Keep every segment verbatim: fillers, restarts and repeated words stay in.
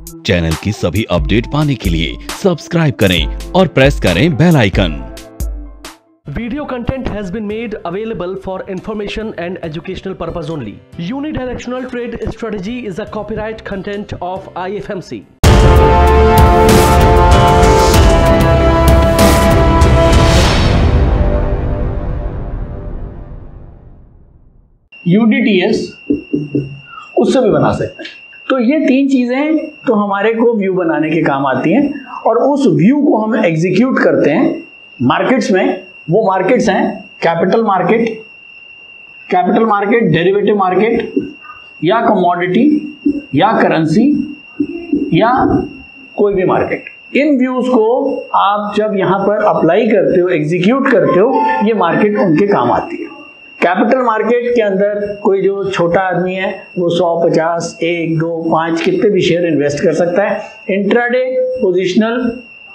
Channel की सभी update पाने के लिए सब्सक्राइब करें और प्रेस करें bell icon. Video content has been made available for information and educational purpose only. Unidirectional trade strategy is a copyright content of I F M C. U D T S उससे भी बना सकते हैं। तो ये तीन चीज़ें तो हमारे को व्यू बनाने के काम आती हैं और उस व्यू को हम एग्जीक्यूट करते हैं मार्केट्स में। वो मार्केट्स हैं capital market, capital market, derivative market, या कमोडिटी, या करेंसी, या कोई भी मार्केट। इन व्यूज़ को आप जब यहाँ पर अप्लाई करते हो, एग्जीक्यूट करते हो, ये मार्केट उनके काम आती है। कैपिटल मार्केट के अंदर कोई जो छोटा आदमी है वो सौ, पचास, एक, दो, पाँच कितने भी शेयर इन्वेस्ट कर सकता है। इंट्राडे, पोजिशनल,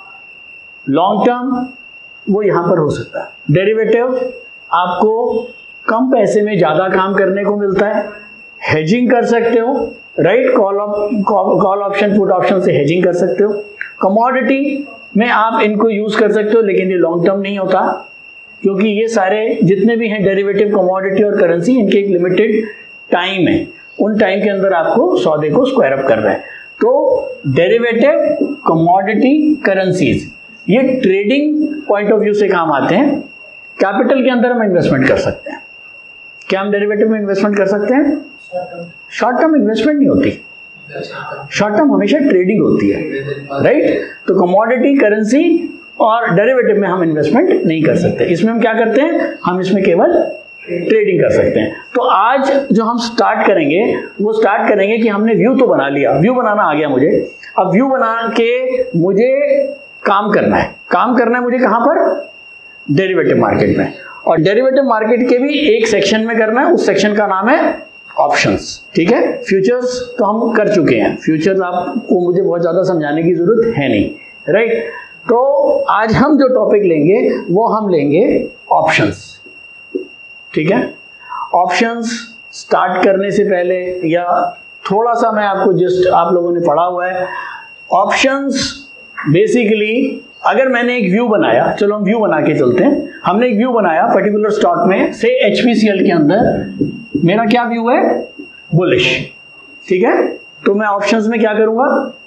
लॉन्ग टर्म वो यहाँ पर हो सकता है। डेरिवेटिव आपको कम पैसे में ज़्यादा काम करने को मिलता है, हेजिंग कर सकते हो, right. Call call option, put option से हेजिंग कर सकते हो। कमोडिटी में आप इनको यूज़ कर सकते हो, लेकिन ये लॉन्ग टर्म नहीं होता, क्योंकि ये सारे जितने भी हैं डेरिवेटिव, कमोडिटी और करेंसी, इनके एक लिमिटेड टाइम है। उन टाइम के अंदर आपको सौदे को स्क्वायर अप करना है। तो डेरिवेटिव, कमोडिटी, करेंसीज ये ट्रेडिंग पॉइंट ऑफ व्यू से काम आते हैं। कैपिटल के अंदर हम इन्वेस्टमेंट कर सकते हैं। क्या हम डेरिवेटिव में इन्वेस्टमेंट कर सकते हैं? शॉर्ट टर्म इन्वेस्टमेंट नहीं होती, शॉर्ट टर्म हमेशा ट्रेडिंग होती है, राइट। तो कमोडिटी, करेंसी और डेरिवेटिव में हम इन्वेस्टमेंट नहीं कर सकते। इसमें हम क्या करते हैं? हम इसमें केवल ट्रेडिंग कर सकते हैं। तो आज जो हम स्टार्ट करेंगे वो स्टार्ट करेंगे कि हमने व्यू तो बना लिया, व्यू बनाना आ गया मुझे। अब व्यू बना के मुझे काम करना है। काम करना है मुझे कहाँ पर? डेरिवेटिव मार्केट में। और डेरिवेटिव मार्केट के भी एक सेक्शन में करना है, उस सेक्शन का नाम है ऑप्शंस, ठीक है। फ्यूचर्स तो हम कर चुके हैं, फ्यूचर्स आपको मुझे बहुत ज़्यादा समझाने की जरूरत है नहीं, राइट। तो आज हम जो टॉपिक लेंगे वो हम लेंगे ऑप्शंस, ठीक है। ऑप्शंस स्टार्ट करने से पहले या थोड़ा सा मैं आपको जस्ट, आप लोगों ने पढ़ा हुआ है ऑप्शंस। बेसिकली अगर मैंने एक व्यू बनाया, चलो हम व्यू बना के चलते हैं। हमने एक व्यू बनाया पर्टिकुलर स्टॉक में, से एच पी सी एल के अंदर मेरा क्या व्यू है? बुलिश, ठीक है। तो मैं ऑप्शंस में क्या करूंगा?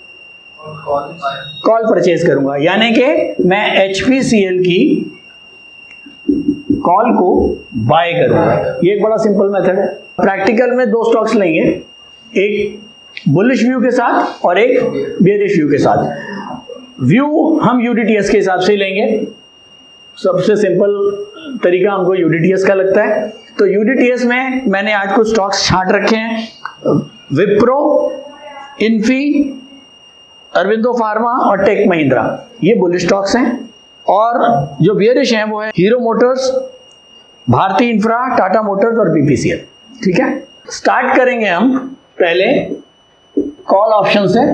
कॉल परचेज करूंगा, यानी कि मैं एच पी सी एल की कॉल को बाय करूंगा। ये एक बड़ा सिंपल मेथड है। प्रैक्टिकल में दो स्टॉक्स लेंगे, एक बुलिश व्यू के साथ और एक बेयरिश व्यू के साथ। व्यू हम यू डी टी एस के हिसाब से लेंगे, सबसे सिंपल तरीका हमको यू डी टी एस का लगता है। तो यू डी टी एस में मैंने आज कुछ स्टॉक्स छांट रखे हैं, विप्रो, इन्फी, अरविंदो फार्मा और टेक महिंद्रा, ये बुलिश स्टॉक्स हैं। और जो बेयरिश हैं वो है Hero motors, Bharti infra, Tata motors और बी पी सी एल, ठीक है। स्टार्ट करेंगे हम पहले कॉल ऑप्शन से।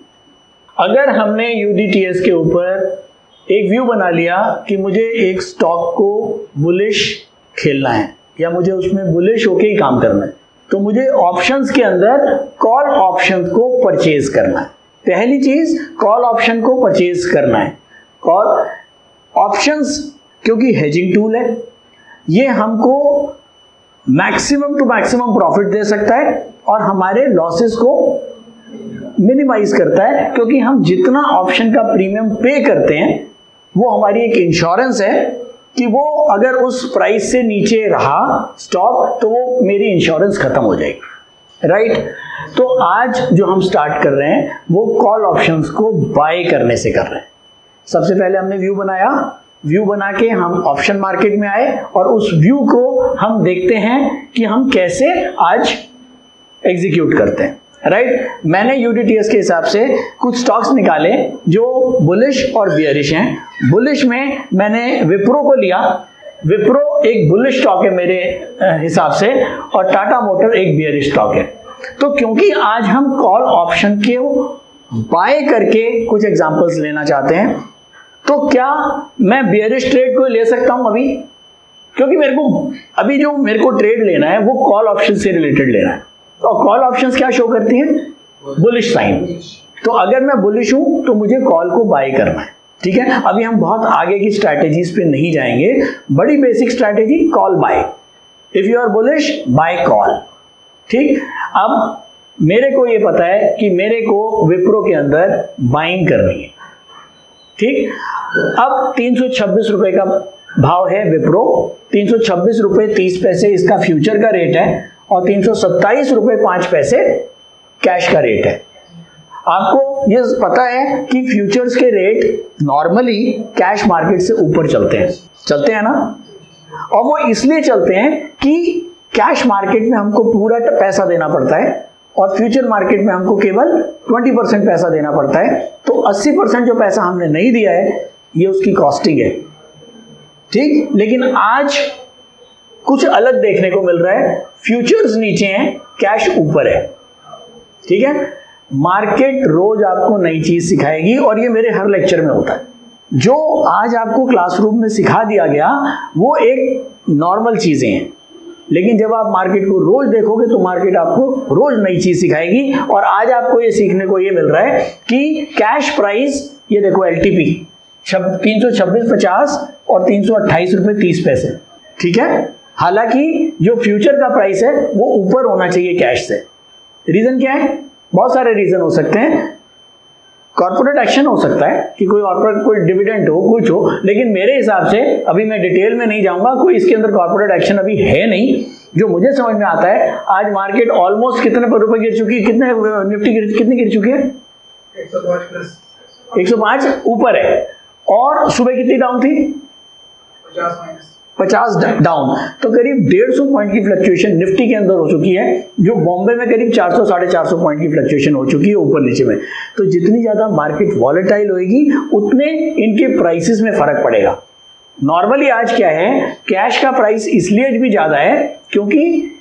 अगर हमने यू डी टी एस के ऊपर एक व्यू बना लिया कि मुझे एक स्टॉक को बुलिश खेलना है या मुझे उसमें बुलिश होके ही काम करना है, तो मुझे ऑप्शंस के अंदर कॉल ऑप्शन को परचेज करना है। पहली चीज कॉल ऑप्शन को परचेज करना है। कॉल ऑप्शंस क्योंकि हेजिंग टूल है, ये हमको मैक्सिमम टू मैक्सिमम प्रॉफिट दे सकता है और हमारे लॉसेस को मिनिमाइज करता है, क्योंकि हम जितना ऑप्शन का प्रीमियम पे करते हैं वो हमारी एक इंश्योरेंस है कि वो अगर उस प्राइस से नीचे रहा स्टॉक तो वो मेरी इंश्योरेंस खत्म हो जाएगी, राइट। तो आज जो हम स्टार्ट कर रहे हैं वो कॉल ऑप्शंस को बाय करने से कर रहे हैं। सबसे पहले हमने व्यू बनाया, व्यू बना के हम ऑप्शन मार्केट में आए और उस व्यू को हम देखते हैं कि हम कैसे आज एग्जीक्यूट करते हैं, राइट right? मैंने यू डी टी एस के हिसाब से कुछ स्टॉक्स निकाले जो बुलिश और बियरिश हैं। बुलिश में मैंने विप्रो को लिया, विप्रो एक बुलिश स्टॉक है मेरे हिसाब से, और टाटा मोटर एक बियरिश स्टॉक है। तो क्योंकि आज हम कॉल ऑप्शन के बाय करके कुछ एग्जांपल्स लेना चाहते हैं, तो क्या मैं बियरिश ट्रेड को ले सकता हूं अभी? क्योंकि मेरे को अभी जो मेरे को ट्रेड लेना है वो कॉल ऑप्शन से रिलेटेड लेना है। तो कॉल ऑप्शंस क्या शो करती हैं? Bullish sign. तो अगर मैं बुलिश हूं तो मुझे कॉल को बाय करना है, ठीक है। अभी हम बहुत आगे की स्ट्रैटेजीज पे नहीं जाएंगे, बड़ी basic strategy call buy. If you are bullish buy call, ठीक। अब मेरे को ये पता है कि मेरे को विप्रो के अंदर बाइंग करनी है, ठीक। अब तीन सौ छब्बीस रुपए का भाव है विप्रो, तीन सौ छब्बीस रुपए तीस पैसे इसका फ्यूचर का रेट है और तीन सौ सत्ताईस रुपए पांच पैसे कैश का रेट है। आपको ये पता है कि फ्यूचर्स के रेट नॉर्मली कैश मार्केट से ऊपर चलते हैं, चलते हैं ना, और वो इसलिए चलते हैं कि कैश मार्केट में हमको पूरा पैसा देना पड़ता है और फ्यूचर मार्केट में हमको केवल बीस परसेंट पैसा देना पड़ता है। तो अस्सी परसेंट जो पैसा हमने नहीं दिया है ये उसकी कॉस्टिंग है, ठीक। लेकिन आज कुछ अलग देखने को मिल रहा है, फ्यूचर्स नीचे हैं, कैश ऊपर है, ठीक है। मार्केट रोज आपको नई चीज सिखाएगी और ये मेरे हर लेक्चर में होता है। जो आज आपको क्लासरूम में सिखा दिया गया वो एक नॉर्मल चीजें हैं, लेकिन जब आप मार्केट को रोज देखोगे तो मार्केट आपको रोज नई चीज सिखाएगी। और आज आपको ये सीखने को ये मिल रहा है कि कैश प्राइस, ये देखो एल टी पी तीन सौ छब्बीस पचास और तीन सौ अट्ठाईस रुपए तीस पैसे, ठीक है। हालांकि जो फ्यूचर का प्राइस है वो ऊपर होना चाहिए कैश से। रीजन क्या है? बहुत सारे रीजन हो सकते हैं। कॉर्पोरेट एक्शन हो सकता है कि कोई कॉर्पोरेट कोई डिविडेंड हो, कुछ हो, लेकिन मेरे हिसाब से अभी मैं डिटेल में नहीं जाऊंगा, कोई इसके अंदर कॉर्पोरेट एक्शन अभी है नहीं। जो मुझे समझ में आता है, आज मार्केट ऑलमोस्ट कितने पर रुपए गिर चुकी है, कितने निफ्टी गिर, कितनी गिर चुकी है? एक सौ पाँच प्लस एक सौ पाँच ऊपर है। और सुबह कितनी डाउन थी? पचास माइनस पचास डाउन। तो करीब डेढ़ सौ पॉइंट की फ्लक्चुएशन निफ्टी के अंदर हो चुकी है, जो बॉम्बे में करीब चार सौ साढ़े चार सौ पॉइंट की फ्लक्चुएशन हो चुकी है ऊपर नीचे में। तो जितनी ज्यादा मार्केट वॉलेटाइल होगी उतने इनके प्राइसेस में फर्क पड़ेगा। नॉर्मली आज क्या है, कैश का प्राइस इसलिए भी ज्यादा है क्योंकि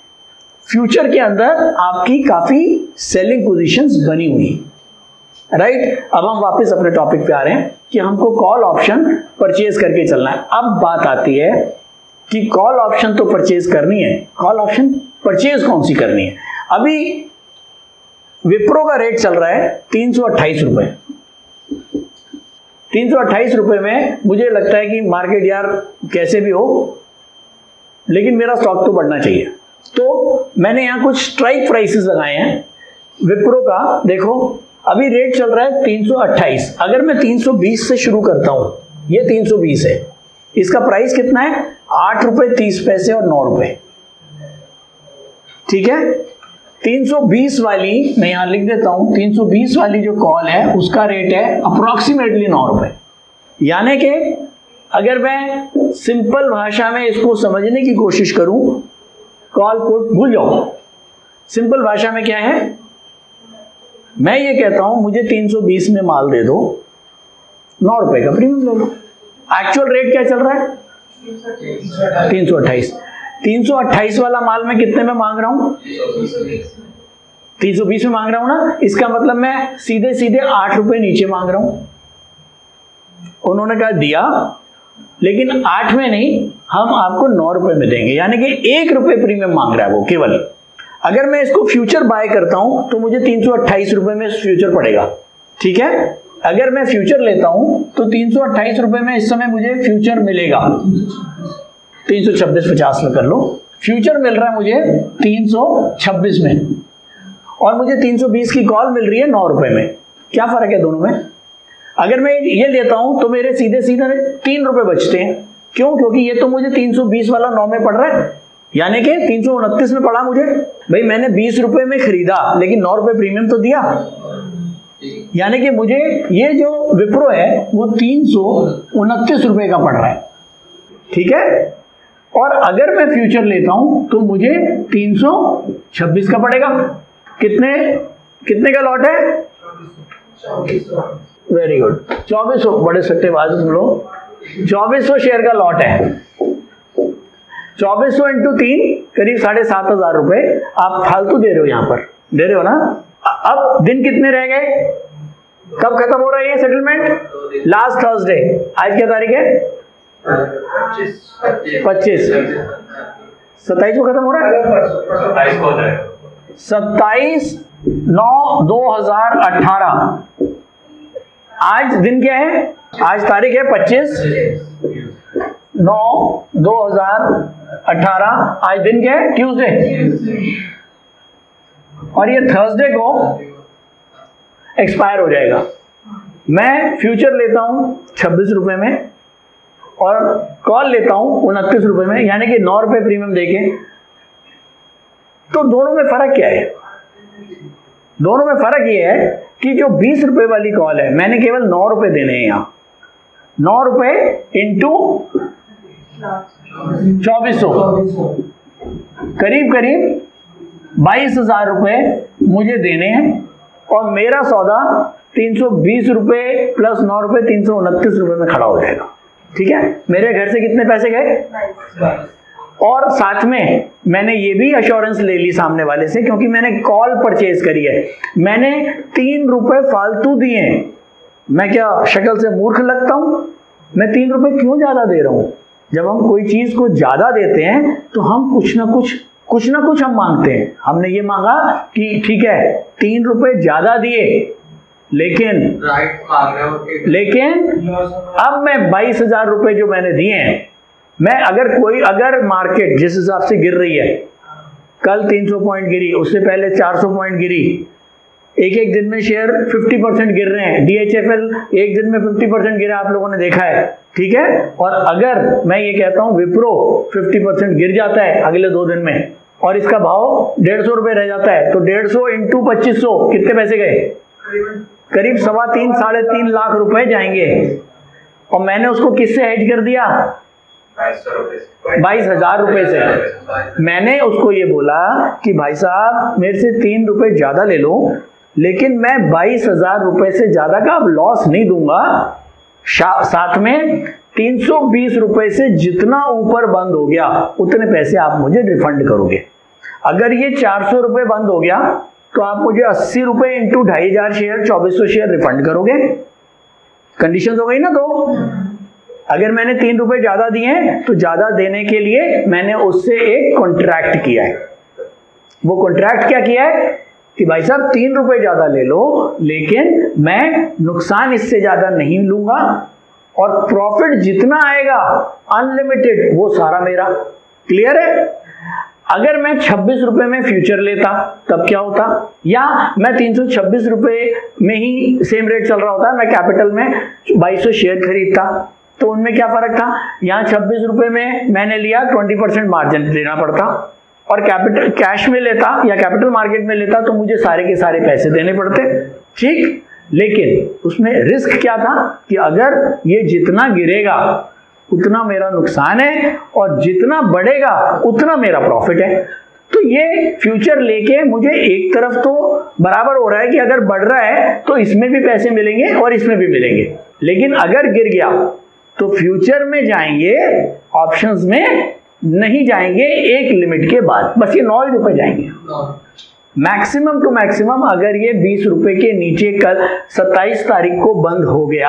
फ्यूचर के अंदर आपकी काफी सेलिंग पोजीशंस बनी हुई है, राइट right? अब हम वापस अपने टॉपिक पे आ रहे हैं कि हमको कॉल ऑप्शन परचेज करके चलना है। अब बात आती है कि कॉल ऑप्शन तो परचेज करनी है, कॉल ऑप्शन परचेज कौन सी करनी है? अभी विप्रो का रेट चल रहा है तीन सौ अट्ठाईस रुपए तीन सौ अट्ठाईस रुपए में मुझे लगता है कि मार्केट यार कैसे भी हो, लेकिन मेरा स्टॉक तो बढ़ना चाहिए। तो मैंने यहां कुछ स्ट्राइक प्राइसेस लगाए हैं विप्रो का। देखो अभी रेट चल रहा है तीन सौ अट्ठाईस। अगर मैं तीन सौ बीस से शुरू करता हूं, ये तीन सौ बीस है, इसका प्राइस कितना है? आठ रुपए तीस पैसे और नौ रुपए, ठीक है। तीन सौ बीस वाली मैं यहां लिख देता हूं, तीन सौ बीस वाली जो कॉल है उसका रेट है अप्रोक्सीमेटली नौ रुपए। यानी कि अगर मैं सिंपल भाषा में इसको समझने की कोशिश करूं, कॉल पुट भूल जाओ, सिंपल भाषा में क्या है, मैं ये कहता हूं मुझे तीन सौ बीस में माल दे दो, नौ रुपए का प्रीमियम ले लो। एक्चुअल रेट क्या चल रहा है? तीन सौ अट्ठाईस। तीन सौ अट्ठाईस वाला माल मैं कितने में मांग रहा हूं? तीन सौ बीस में मांग रहा हूं ना, इसका मतलब मैं सीधे सीधे आठ रुपए नीचे मांग रहा हूं। उन्होंने कहा दिया, लेकिन आठ में नहीं, हम आपको नौ रुपए में देंगे, यानी कि एक रुपए प्रीमियम मांग रहा है वो केवल। अगर मैं इसको फ्यूचर बाय करता हूं तो मुझे तीन सौ अट्ठाईस रुपए में फ्यूचर पड़ेगा, ठीक है। अगर मैं फ्यूचर लेता हूं तो तीन सौ अट्ठाईस रुपए में इस समय मुझे फ्यूचर मिलेगा, तीन सौ छब्बीस पचास में कर लो, फ्यूचर मिल रहा है मुझे तीन सौ छब्बीस में, और मुझे तीन सौ बीस की कॉल मिल रही है नौ रुपए में। क्या फर्क है दोनों में? अगर मैं ये लेता हूं तो मेरे सीधे सीधे तीन रुपए बचते हैं। क्यों? क्योंकि ये तो मुझे तीन सौ बीस वाला नौ में पड़ रहा है, यानी कि तीन सौ उनतीस में पड़ा मुझे। भाई मैंने बीस रुपए में खरीदा लेकिन नौ रुपए प्रीमियम तो दिया, यानी कि मुझे ये जो विप्रो है वो तीन सौ उनतीस रुपए का पड़ रहा है, ठीक है। और अगर मैं फ्यूचर लेता हूं तो मुझे तीन सौ छब्बीस का पड़ेगा। कितने कितने का लॉट है? वेरी गुड, चौबीस सौ। बड़े सट्टे बाज तुम लोग। चौबीस सौ शेयर का लॉट है, चौबीस सौ इंटू तीन करीब साढ़े सात हजार रुपए आप फालतू दे रहे हो, यहां पर दे रहे हो ना। अब दिन कितने रह गए? कब खत्म हो रहा है ये सेटलमेंट? Last Thursday. आज क्या तारीख है? पच्चीस। सत्ताईस को खत्म हो रहा है, सत्ताईस नौ दो हजार अठारह। आज दिन क्या है? आज तारीख है पच्चीस नौ दो हजार अठारह। आज दिन क्या है? ट्यूसडे। और ये थर्सडे को एक्सपायर हो जाएगा। मैं फ्यूचर लेता हूं छब्बीस रुपए में और कॉल लेता हूं उनतीस रुपए में, यानी कि नौ रुपए प्रीमियम देके। तो दोनों में फर्क क्या है? दोनों में फर्क ये है कि जो बीस रुपए वाली कॉल है मैंने केवल नौ रुपए देने हैं। यहां नौ रुपए इंटू चौबीस सौ, करीब करीब बाईस हजार रुपए मुझे देने हैं और मेरा सौदा तीन सौ बीस रुपए प्लस नौ रुपए तीन सौ उनतीस रुपए में खड़ा हो जाएगा। ठीक है, मेरे घर से कितने पैसे गए? और साथ में मैंने ये भी अश्योरेंस ले ली सामने वाले से, क्योंकि मैंने कॉल परचेज करी है, मैंने तीन रुपए फालतू दिए हैं। मैं क्या शक्ल से मूर्ख लगता हूं? मैं तीन रुपए क्यों ज्यादा दे रहा हूं? जब हम कोई चीज को ज्यादा देते हैं तो हम कुछ ना कुछ कुछ ना कुछ हम मांगते हैं। हमने ये मांगा कि ठीक है तीन रुपए ज्यादा दिए, लेकिन लेकिन अब मैं बाईस हजार रुपए जो मैंने दिए हैं, मैं अगर कोई अगर मार्केट जिस हिसाब से गिर रही है, कल तीन सौ पॉइंट गिरी, उससे पहले चार सौ पॉइंट गिरी, एक एक दिन में शेयर पचास परसेंट गिर रहे हैं। डीएचएफएल एक दिन में पचास परसेंट गिरा, आप लोगों ने देखा है। ठीक है, और अगर मैं ये कहता हूं विप्रो पचास परसेंट गिर जाता है अगले दो दिन में और इसका भाव डेढ़ सौ रुपए रह जाता है, तो डेढ़ सौ इंटू पच्चीस सौ कितने पैसे गए? करीब सवा तीन साढ़े तीन लाख रुपए जाएंगे। और मैंने उसको किससे हेज कर दिया? बाईस हजार रुपए से। मैंने उसको ये बोला कि भाई साहब मेरे से तीन रुपए ज्यादा ले लो, लेकिन मैं बाईस हजार रुपए से ज्यादा का अब लॉस नहीं दूंगा। साथ में तीन सौ बीस रुपए से जितना ऊपर बंद हो गया उतने पैसे आप मुझे रिफंड करोगे। अगर ये चार सौ रुपए बंद हो गया तो आप मुझे अस्सी रुपए इंटू ढाई हजार शेयर चौबीस सौ शेयर रिफंड करोगे। कंडीशन हो गई ना। तो अगर मैंने तीन रुपए ज्यादा दिए हैं तो ज्यादा देने के लिए मैंने उससे एक कॉन्ट्रैक्ट किया है। वो कॉन्ट्रैक्ट क्या किया है कि भाई साहब तीन रुपए ज्यादा ले लो, लेकिन मैं नुकसान इससे ज्यादा नहीं लूंगा और प्रॉफिट जितना आएगा अनलिमिटेड वो सारा मेरा। क्लियर है? अगर मैं छब्बीस रुपए में फ्यूचर लेता तब क्या होता, या मैं तीन सौ छब्बीस रुपए में ही सेम रेट चल रहा होता, मैं कैपिटल में बाईस सौ शेयर खरीदता, तो उनमें क्या फर्क था? यहाँ छब्बीस रुपए में मैंने लिया, बीस परसेंट मार्जिन देना पड़ता, और कैपिटल कैश में लेता या कैपिटल मार्केट में लेता तो मुझे सारे के सारे पैसे देने पड़ते। ठीक, लेकिन उसमें रिस्क क्या था कि अगर ये जितना गिरेगा उतना मेरा नुकसान है और जितना बढ़ेगा उतना मेरा प्रॉफिट है। तो ये फ्यूचर लेके मुझे एक तरफ तो बराबर हो रहा है कि अगर बढ़ रहा है तो इसमें भी पैसे मिलेंगे और इसमें भी मिलेंगे, लेकिन अगर गिर गया तो फ्यूचर में जाएंगे, ऑप्शंस में नहीं जाएंगे एक लिमिट के बाद, बस ये नौ रुपए जाएंगे मैक्सिमम टू मैक्सिमम। अगर ये बीस रुपए के नीचे कल सत्ताईस तारीख को बंद हो गया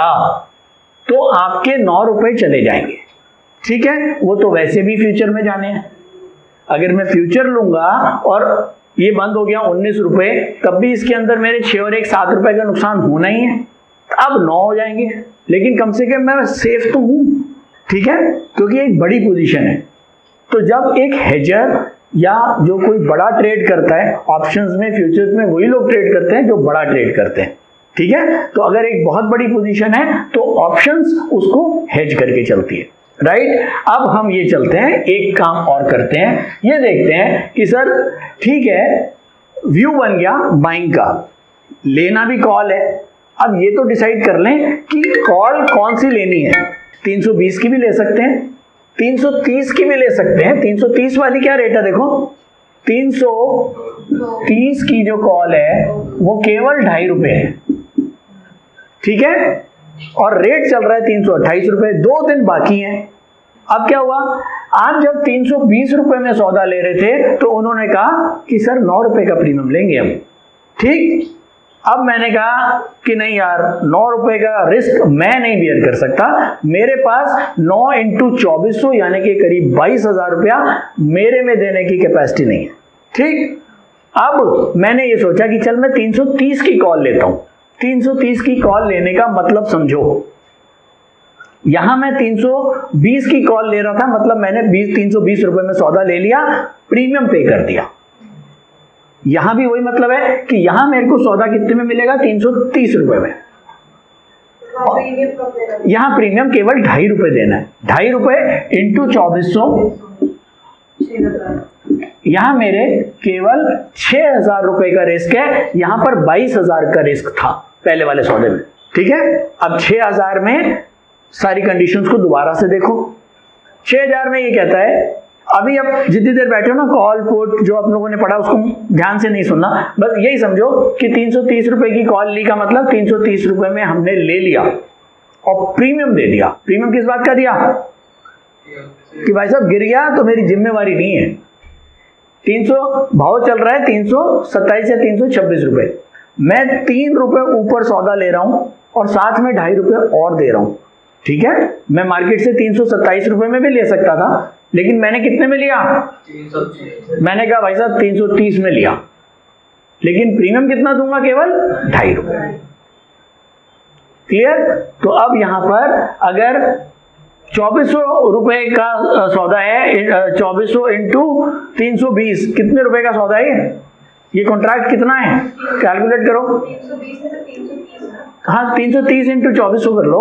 तो आपके नौ रुपए चले जाएंगे। ठीक है, वो तो वैसे भी फ्यूचर में जाने हैं। अगर मैं फ्यूचर लूंगा और ये बंद हो गया उन्नीस रुपए, तब भी इसके अंदर मेरे छह और एक सात रुपए का नुकसान होना ही है। अब नौ हो जाएंगे, लेकिन कम से कम मैं सेफ तो हूं। ठीक है, क्योंकि एक बड़ी पोजीशन है। तो जब एक हेजर या जो कोई बड़ा ट्रेड करता है ऑप्शंस में, फ्यूचर्स में, वही लोग ट्रेड करते हैं जो बड़ा ट्रेड करते हैं। ठीक है, तो अगर एक बहुत बड़ी पोजीशन है तो ऑप्शंस उसको हेज करके चलती है। राइट, अब हम ये चलते हैं, एक काम और करते हैं, ये देखते हैं कि सर ठीक है व्यू बन गया बाइंग का, लेना भी कॉल है। अब ये तो डिसाइड कर लें कि कॉल कौन सी लेनी है। तीन सौ बीस की भी ले सकते हैं, तीन सौ तीस की भी ले सकते हैं। तीन सौ तीस वाली क्या रेट है देखो, तीन सौ तीस की जो कॉल है वो केवल ढाई रुपए है। ठीक है, और रेट चल रहा है तीन सौ अट्ठाईस रुपए, दो दिन बाकी हैं। अब क्या हुआ, आज जब तीन सौ बीस रुपए में सौदा ले रहे थे तो उन्होंने कहा कि सर नौ रुपए का प्रीमियम लेंगे हम। ठीक, अब मैंने कहा कि नहीं यार, नौ रुपए का रिस्क मैं नहीं बियर कर सकता, मेरे पास नौ इंटू चौबीस सौ यानी कि करीब बाईस हजार रुपया मेरे में देने की कैपेसिटी नहीं है। ठीक, अब मैंने ये सोचा कि चल मैं तीन सौ तीस की कॉल लेता हूं। तीन सौ तीस की कॉल लेने का मतलब समझो, यहां मैं तीन सौ बीस की कॉल ले रहा था, मतलब मैंने बीस तीन सौ बीस रुपए में सौदा ले लिया, प्रीमियम पे कर दिया। यहां भी वही मतलब है कि यहां मेरे को सौदा कितने में मिलेगा, तीन सौ तीस रुपए में। यहां प्रीमियम केवल ढाई रुपए देना है, ढाई रुपए इंटू चौबीस सौ, यहां मेरे केवल छह हजार रुपए का रिस्क है, यहां पर बाईस हजार का रिस्क था पहले वाले सौदे में। ठीक है, अब छह हजार में सारी कंडीशंस को दोबारा से देखो। छह हजार में ये कहता है, अभी अब जितनी देर बैठे हो ना, कॉल पुट जो आप लोगों ने पढ़ा उसको ध्यान से नहीं सुनना, बस यही समझो कि तीन सौ तीस रुपए की कॉल ली का मतलब तीन सौ तीस रुपए में हमने ले लिया और प्रीमियम दे दिया। प्रीमियम किस बात का दिया कि भाई साहब गिर गया तो मेरी जिम्मेवारी नहीं है। तीन सौ भाव चल रहा है तीन सौ सत्ताईस या तीन सौ छब्बीस रुपए, मैं तीन रुपए ऊपर सौदा ले रहा हूं और साथ में ढाई रुपए और दे रहा हूं। ठीक है, मैं मार्केट से तीन सौ सत्ताईस रुपए में भी ले सकता था, लेकिन मैंने कितने में लिया, मैंने कहा भाई साहब तीन सौ तीस में लिया, लेकिन प्रीमियम कितना दूंगा, केवल ढाई रुपए। क्लियर? तो अब यहां पर अगर चौबीस सौ रुपए का सौदा है, चौबीस सौ इंटू तीन सौ बीस कितने रुपए का सौदा है ये? ये कॉन्ट्रैक्ट कितना है, कैलकुलेट करो। हाँ, तीन सौ तीस इंटू चौबीस सौ कर लो,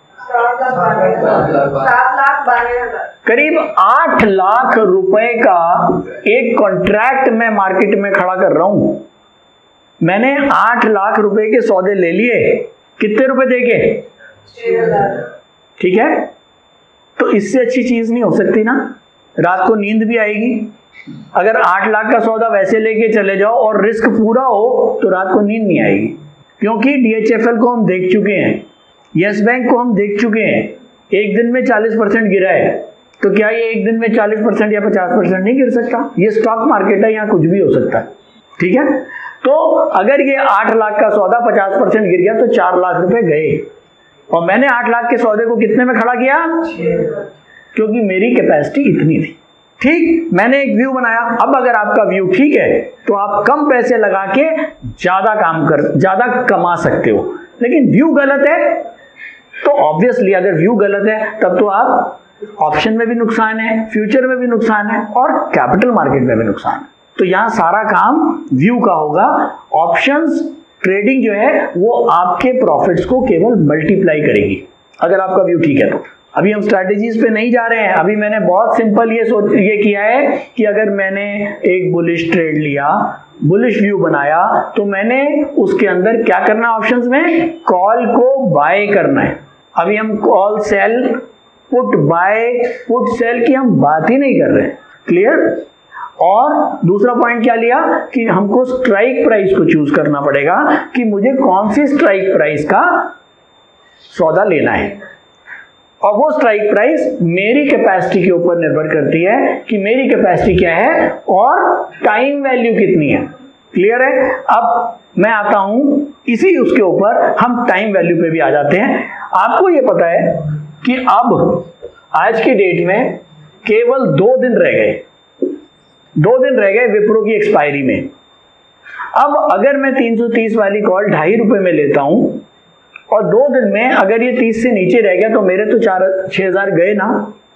करीब आठ लाख रुपए का एक कॉन्ट्रैक्ट मैं मार्केट में खड़ा कर रहा हूं। मैंने आठ लाख रुपए के सौदे ले लिए, कितने रुपए देके? ठीक है, तो इससे अच्छी चीज नहीं हो सकती ना, रात को नींद भी आएगी। अगर आठ लाख का सौदा वैसे लेके चले जाओ और रिस्क पूरा हो तो रात को नींद नहीं आएगी, क्योंकि डीएचएफएल को हम देख चुके हैं, यस बैंक को हम देख चुके हैं, एक दिन में चालीस परसेंट गिरा है, तो क्या ये एक दिन में चालीस परसेंट या पचास परसेंट नहीं गिर सकता? ये स्टॉक मार्केट है, यहाँ कुछ भी हो सकता है। ठीक है, तो अगर ये आठ लाख का सौदा पचास परसेंट गिर गया तो चार लाख रुपए गए, और मैंने आठ लाख के सौदे को कितने में खड़ा किया, क्योंकि मेरी कैपेसिटी इतनी थी। ठीक, मैंने एक व्यू बनाया। अब अगर आपका व्यू ठीक है तो आप कम पैसे लगा के ज्यादा काम कर ज्यादा कमा सकते हो, लेकिन व्यू गलत है तो ऑब्वियसली अगर व्यू गलत है तब तो आप ऑप्शन में भी नुकसान है, फ्यूचर में भी नुकसान है और कैपिटल मार्केट में भी नुकसान है। तो यहां सारा काम व्यू का होगा। ऑप्शंस ट्रेडिंग जो है वो आपके प्रॉफिट्स को केवल मल्टीप्लाई करेगी अगर आपका व्यू ठीक है तो। अभी हम स्ट्रैटेजीज पे नहीं जा रहे हैं, अभी मैंने बहुत सिंपल ये सोच ये किया है कि अगर मैंने एक बुलिश ट्रेड लिया, बुलिश व्यू बनाया, तो मैंने उसके अंदर क्या करना है, ऑप्शंस में कॉल को बाय करना है। अभी हम call sell put buy put sell की हम बात ही नहीं कर रहे हैं। क्लियर? और दूसरा पॉइंट क्या लिया कि हमको स्ट्राइक प्राइस को चूज करना पड़ेगा कि मुझे कौन सी स्ट्राइक प्राइस का सौदा लेना है, और वो स्ट्राइक प्राइस मेरी कैपेसिटी के ऊपर निर्भर करती है कि मेरी कैपेसिटी क्या है और टाइम वैल्यू कितनी है। क्लियर है? अब मैं आता हूं इसी उसके ऊपर, हम टाइम वैल्यू पे भी आ जाते हैं। आपको ये पता है कि अब आज की डेट में केवल दो दिन रह गए, दो दिन रह गए विप्रो की एक्सपायरी में। अब अगर मैं तीन सौ तीस वाली कॉल ढाई रुपए में लेता हूं और दो दिन में अगर ये तीस से नीचे रह गया तो मेरे तो चार छह हजार गए ना,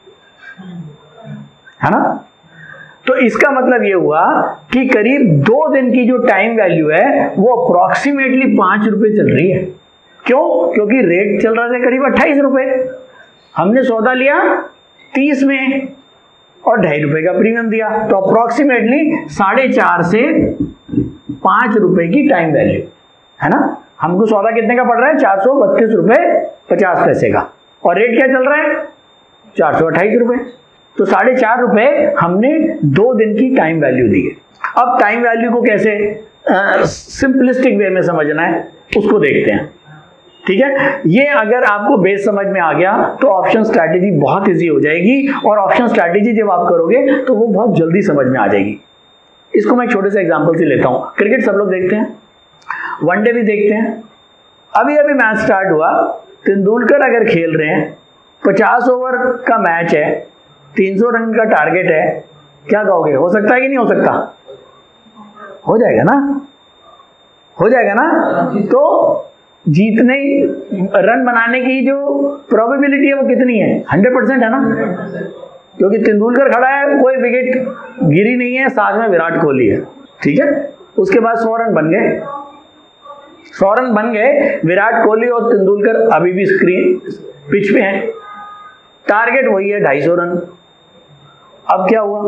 है ना? तो इसका मतलब ये हुआ कि करीब दो दिन की जो टाइम वैल्यू है वो अप्रोक्सीमेटली पांच रुपए चल रही है। क्यों? क्योंकि रेट चल रहा था करीब अट्ठाईस रुपए, हमने सौदा लिया तीस में और ढाई रुपए का प्रीमियम दिया, तो अप्रोक्सीमेटली साढ़े चार से पांच रुपए की टाइम वैल्यू है ना। हमको सौदा कितने का पड़ रहा है, चार सौ बत्तीस रुपए पचास पैसे का, और रेट क्या चल रहा है, चार सौ अट्ठाईस रुपए। तो साढ़े चार रुपए हमने दो दिन की टाइम वैल्यू दी है। अब टाइम वैल्यू को कैसे सिंपलिस्टिक वे में समझना है उसको देखते हैं। ठीक है, ये अगर आपको बेस समझ में आ गया तो ऑप्शन स्ट्रैटेजी बहुत इजी हो जाएगी, और ऑप्शन स्ट्रैटेजी जब आप करोगे तो वो बहुत जल्दी समझ में आ जाएगी। इसको मैं एक छोटे से एग्जांपल से लेता हूँ। क्रिकेट सब लोग देखते हैं, वनडे भी देखते हैं। अभी अभी मैच स्टार्ट हुआ, तेंदुलकर अगर खेल रहे हैं, पचास ओवर का मैच है, तीन सौ रन का टारगेट है, क्या कहोगे, हो सकता है कि नहीं हो सकता? हो जाएगा ना, हो जाएगा ना। तो जीतने रन बनाने की जो प्रोबेबिलिटी है वो कितनी है? हंड्रेड परसेंट है ना, क्योंकि तेंदुलकर खड़ा है, कोई विकेट गिरी नहीं है, साथ में विराट कोहली है, ठीक है। उसके बाद सौ रन बन गए, सौ रन बन गए, विराट कोहली और तेंदुलकर अभी भी स्क्रीन पिच पे हैं, टारगेट वही है ढाई सौ रन। अब क्या हुआ?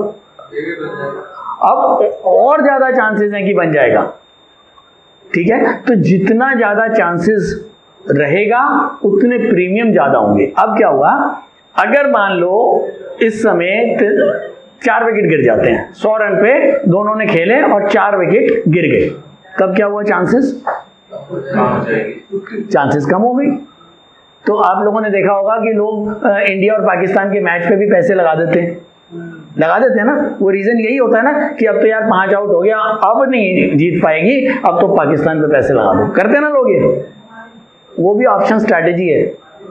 अब और ज्यादा चांसेस हैं कि बन जाएगा, ठीक है। तो जितना ज्यादा चांसेस रहेगा उतने प्रीमियम ज्यादा होंगे। अब क्या हुआ, अगर मान लो इस समय चार विकेट गिर जाते हैं, सौ रन पे दोनों ने खेले और चार विकेट गिर गए, तब क्या हुआ? चांसेस चांसेस कम हो गई। तो आप लोगों ने देखा होगा कि लोग इंडिया और पाकिस्तान के मैच पे भी पैसे लगा देते हैं, लगा देते हैं ना। वो रीजन यही होता है ना कि अब तो यार पांच आउट हो गया, अब नहीं जीत पाएगी, अब तो पाकिस्तान पे पैसे लगा दो, करते हैं ना लोग ये। वो भी ऑप्शन स्ट्रैटेजी है,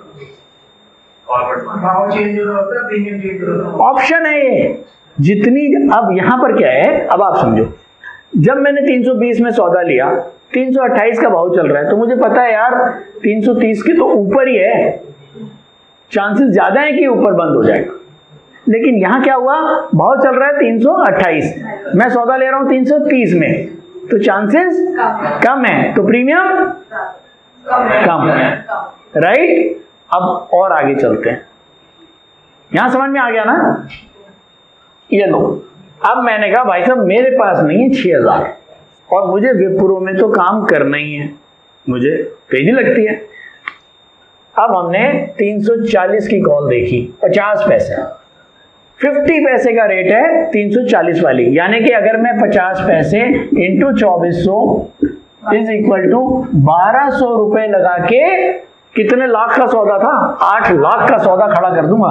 ऑप्शन है ये। जितनी अब यहां पर क्या है, अब आप समझो, जब मैंने तीन सौ बीस में सौदा लिया, तीन सौ अट्ठाईस का भाव चल रहा है, तो मुझे पता है यार तीन सौ तीस के तो ऊपर ही है, चांसेस ज्यादा है कि ऊपर बंद हो जाएगा। लेकिन यहां क्या हुआ, भाव चल रहा है तीन सौ अट्ठाईस, मैं सौदा ले रहा हूं तीन सौ तीस में, तो चांसेस कम है, तो प्रीमियम कम है, राइट। अब और आगे चलते हैं, यहां समझ में आ गया ना? ये लो, अब मैंने कहा भाई साहब मेरे पास नहीं है छह हजार और मुझे विप्रो में तो काम करना ही है, मुझे तेजी लगती है। अब हमने तीन सौ चालीस की कॉल देखी, पचास पैसे, पचास पैसे का रेट है तीन सौ चालीस वाली, यानी कि अगर मैं पचास पैसे इंटू चौबीस सौ इज इक्वल टू बारह सौ रुपए लगा के, कितने लाख का सौदा था? आठ लाख का सौदा खड़ा कर दूंगा।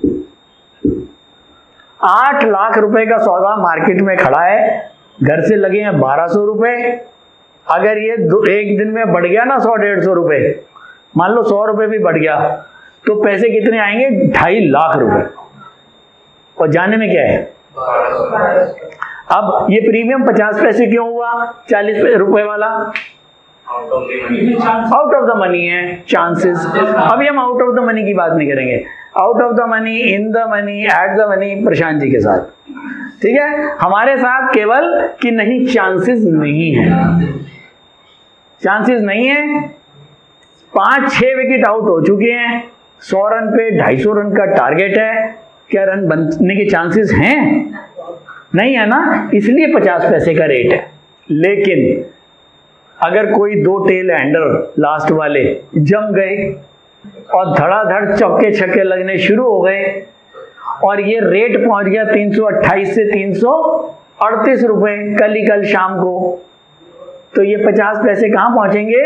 आठ लाख रुपए का सौदा मार्केट में खड़ा है, घर से लगे हैं बारह सौ रुपए। अगर ये दो एक दिन में बढ़ गया ना सौ डेढ़ सौ रुपए, मान लो सौ रुपए भी बढ़ गया, तो पैसे कितने आएंगे? ढाई लाख रुपए। और जाने में क्या है, अब ये प्रीमियम पचास पैसे क्यों हुआ? चालीस रुपए वाला आउट ऑफ द मनी है, चांसेस। अभी हम आउट ऑफ द मनी की बात नहीं करेंगे, out of the money, in the money, at the money Prashant ji के साथ, ठीक है। हमारे साथ केवल कि नहीं चांसेस नहीं है, चांसेस नहीं है। पांच छह विकेट आउट हो चुके हैं, सौ रन पे ढाई सौ रन का टारगेट है, क्या रन बनने के चांसेस हैं? नहीं है ना, इसलिए पचास पैसे का रेट है। लेकिन अगर कोई दो टेल हैंडर लास्ट वाले जम गए और धड़ाधड़ चौके छक्के लगने शुरू हो गए और ये रेट पहुंच गया तीन सौ अट्ठाईस से तीन सौ अड़तीस रुपए कल ही कल शाम को, तो ये पचास पैसे कहां पहुंचेंगे?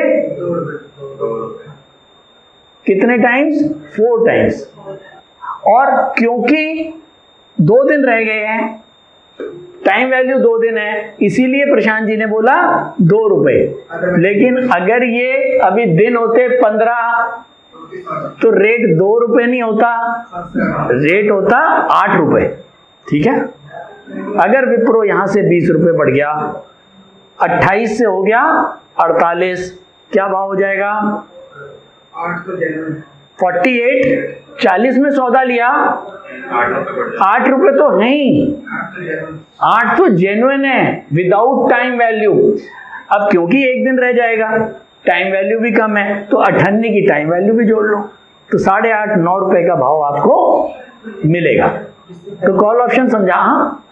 कितने टाइम्स? Four times. और क्योंकि दो दिन रह गए हैं, टाइम वैल्यू दो दिन है, इसीलिए प्रशांत जी ने बोला दो रुपए। लेकिन अगर ये अभी दिन होते पंद्रह, तो रेट दो रुपए नहीं होता, रेट होता आठ रुपए, ठीक है। अगर विप्रो यहां से बीस रुपए बढ़ गया, अट्ठाईस से हो गया अड़तालीस, क्या भाव हो जाएगा? Forty eight. चालीस में सौदा लिया, आठ रुपए तो है ही, आठ तो जेन्युइन है विदाउट टाइम वैल्यू। अब क्योंकि एक दिन रह जाएगा, टाइम वैल्यू भी कम है, तो अठन्नी की टाइम वैल्यू भी जोड़ लो, तो साढ़े आठ नौ रुपए का भाव आपको मिलेगा। तो कॉल ऑप्शन समझा? हाँ,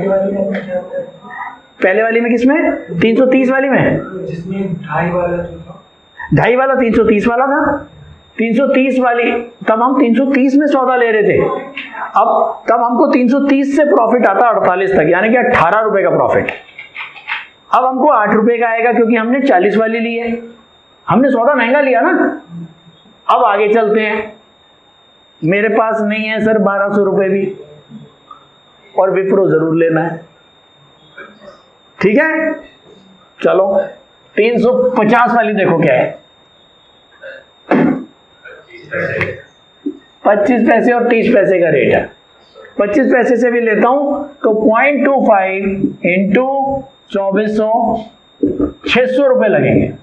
पहले वाली में किसमें? तीन सौ तीस वाली में, जिसमें ढाई वाला जो था, ढाई वाला तीन सौ तीस वाला था, तीन सौ तीस वाली, तब हम तीन सौ तीस में सौदा ले रहे थे। अब तब हमको तीन सौ तीस से प्रॉफिट आता अड़तालीस तक, यानी कि अठारह रुपए का प्रॉफिट। अब हमको आठ रुपए का आएगा क्योंकि हमने चालीस वाली ली है, हमने सौदा महंगा लिया ना। अब आगे चलते हैं, मेरे पास नहीं है सर बारह सौ रुपए भी, और विप्रो जरूर लेना है, ठीक है। चलो तीन सौ पचास वाली देखो क्या है, पच्चीस पैसे और तीस पैसे का रेट है। पच्चीस पैसे से भी लेता हूं तो पॉइंट टू फाइव इंटू चौबीस सौ, छह सौ रुपए लगेंगे।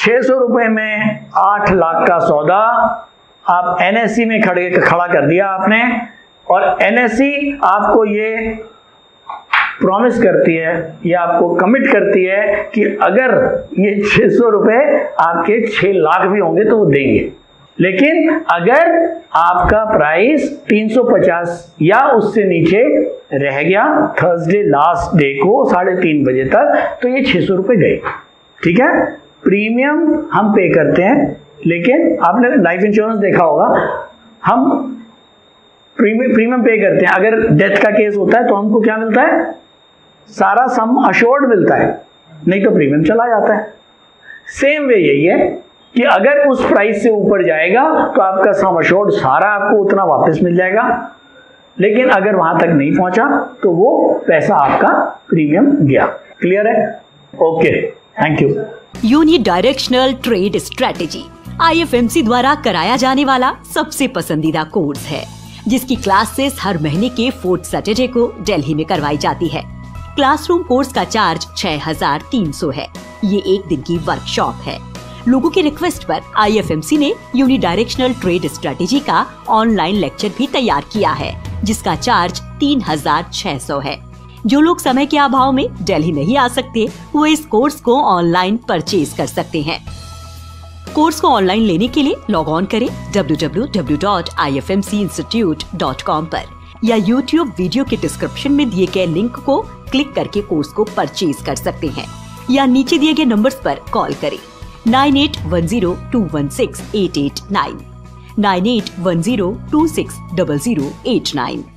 छह सौ रुपए में आठ लाख का सौदा आप एनएससी में खड़े खड़ा कर दिया आपने, और एनएससी आपको ये प्रॉमिस करती है या आपको कमिट करती है कि अगर ये छह सौ रुपए आपके छह लाख भी होंगे तो वो देंगे। लेकिन अगर आपका प्राइस तीन सौ पचास या उससे नीचे रह गया थर्सडे लास्ट डे को साढ़े तीन बजे तक, तो ये छह सौ रुपए गए। ठीक है, प्रीमियम हम पे करते हैं, लेकिन आपने लाइफ इंश्योरेंस देखा होगा, हम प्रीमियम प्रीमियम पे करते हैं। अगर डेथ का केस होता है तो हमको क्या मिलता है, सारा सम अश्योर्ड मिलता है, नहीं तो प्रीमियम चला जाता है। सेम वे यही है कि अगर उस प्राइस से ऊपर जाएगा तो आपका सम अश्योर्ड सारा आपको उतना वापस मिल जाएगा, लेकिन अगर वहां तक नहीं पहुंचा तो वो पैसा आपका प्रीमियम गया। क्लियर है? Okay, thank you. Unidirectional trade strategy I F M C द्वारा कराया जाने वाला सबसे पसंदीदा कोर्स है, जिसकी क्लासेस हर महीने के फोर्थ सैटरडे को दिल्ली में करवाई जाती है। क्लासरूम कोर्स का चार्ज छह हजार तीन सौ है। ये एक दिन की वर्कशॉप है। लोगों की रिक्वेस्ट पर आई एफ एम सी ने यूनिडायरेक्शनल ट्रेड स्ट्रेटेजी का ऑनलाइन लेक्चर भी तैयार किया है, जिसका चार्ज तीन हजार छह सौ है। जो लोग समय के अभाव में दिल्ली नहीं आ सकते, वो इस कोर्स को ऑनलाइन परचेज कर सकते हैं। कोर्स को ऑनलाइन लेने के लिए लॉग ऑन करें W W W dot I F M C institute dot com पर, या यूट्यूब वीडियो के डिस्क्रिप्शन में दिए गए लिंक को क्लिक करके कोर्स को परचेज कर सकते हैं, या नीचे दिए गए नंबर्स पर कॉल करें nine eight one zero two one six eight eight nine, nine eight one zero two six double zero eight nine.